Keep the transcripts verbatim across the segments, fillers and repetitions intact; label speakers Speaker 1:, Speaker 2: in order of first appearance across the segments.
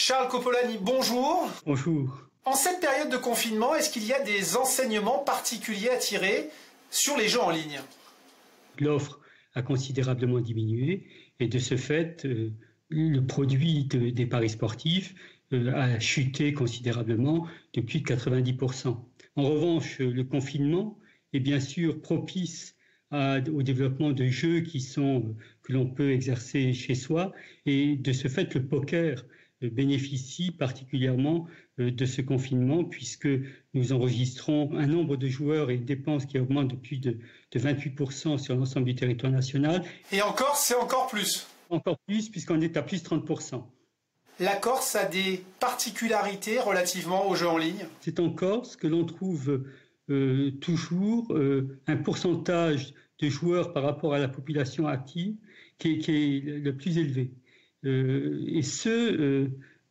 Speaker 1: Charles Copolani, bonjour.
Speaker 2: Bonjour.
Speaker 1: En cette période de confinement, est-ce qu'il y a des enseignements particuliers à tirer sur les jeux en ligne?
Speaker 2: L'offre a considérablement diminué et de ce fait, euh, le produit de, des paris sportifs euh, a chuté considérablement de plus de quatre-vingt-dix pour cent. En revanche, le confinement est bien sûr propice à, au développement de jeux qui sont, que l'on peut exercer chez soi et de ce fait, le poker bénéficie particulièrement de ce confinement puisque nous enregistrons un nombre de joueurs et une dépense qui augmente de plus de, de vingt-huit pour cent sur l'ensemble du territoire national.
Speaker 1: Et en Corse, c'est encore plus.
Speaker 2: Encore plus puisqu'on est à plus de trente pour cent.
Speaker 1: La Corse a des particularités relativement aux jeux en ligne.
Speaker 2: C'est en Corse que l'on trouve euh, toujours euh, un pourcentage de joueurs par rapport à la population active qui est, qui est le plus élevé. Euh, et ce, euh,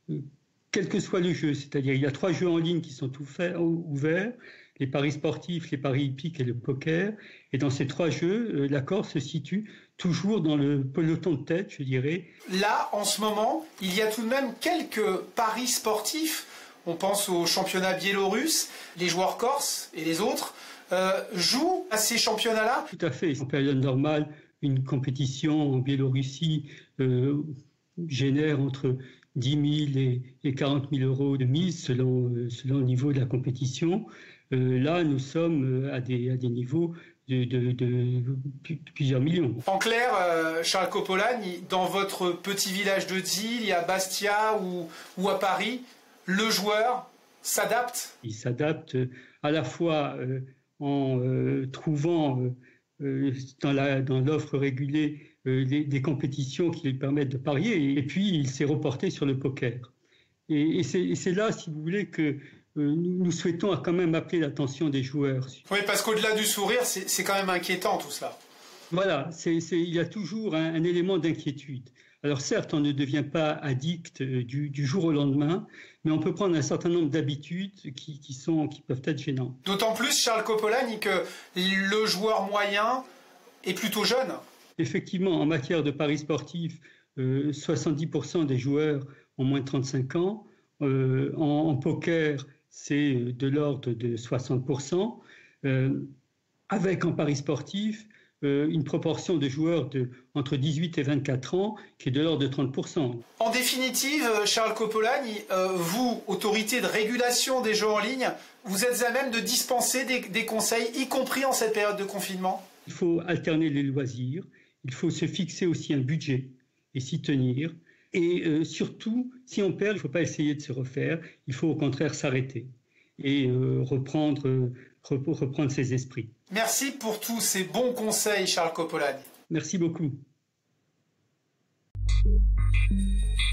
Speaker 2: quel que soit le jeu, c'est-à-dire il y a trois jeux en ligne qui sont ouverts, les paris sportifs, les paris hippiques et le poker, et dans ces trois jeux, euh, la Corse se situe toujours dans le peloton de tête, je dirais.
Speaker 1: Là, en ce moment, il y a tout de même quelques paris sportifs, on pense au championnat biélorusse, les joueurs corses et les autres, euh, jouent à ces championnats-là?
Speaker 2: Tout à fait, en période normale, une compétition en Biélorussie euh, génère entre dix mille et, et quarante mille euros de mise selon, euh, selon le niveau de la compétition. Euh, là, nous sommes à des, à des niveaux de, de, de, de plusieurs millions.
Speaker 1: En clair, euh, Charles Copolani, dans votre petit village de Dil, à Bastia ou, ou à Paris, le joueur s'adapte?
Speaker 2: Il s'adapte à la fois euh, en euh, trouvant euh, dans, la, dans l'offre régulée Euh, des, des compétitions qui lui permettent de parier, et, et puis il s'est reporté sur le poker. Et, et, c'est, et c'est là, si vous voulez, que euh, nous, nous souhaitons quand même appeler l'attention des joueurs.
Speaker 1: Oui, parce qu'au-delà du sourire, c'est, c'est quand même inquiétant tout cela.
Speaker 2: Voilà, c'est, c'est, il y a toujours un, un élément d'inquiétude. Alors certes, on ne devient pas addict euh, du, du jour au lendemain, mais on peut prendre un certain nombre d'habitudes qui, qui, sont, qui peuvent être gênantes.
Speaker 1: D'autant plus, Charles Copolani, que le joueur moyen est plutôt jeune.
Speaker 2: Effectivement, en matière de paris sportifs, euh, soixante-dix pour cent des joueurs ont moins de trente-cinq ans. Euh, en, en poker, c'est de l'ordre de soixante pour cent. Euh, avec en paris sportif, euh, une proportion de joueurs de, entre dix-huit et vingt-quatre ans qui est de l'ordre de trente pour cent.
Speaker 1: En définitive, Charles Copolani, euh, vous, autorité de régulation des jeux en ligne, vous êtes à même de dispenser des, des conseils, y compris en cette période de confinement?
Speaker 2: Il faut alterner les loisirs. Il faut se fixer aussi un budget et s'y tenir. Et euh, surtout, si on perd, il ne faut pas essayer de se refaire. Il faut au contraire s'arrêter et euh, reprendre, euh, reprendre ses esprits.
Speaker 1: Merci pour tous ces bons conseils, Charles Copolani.
Speaker 2: Merci beaucoup.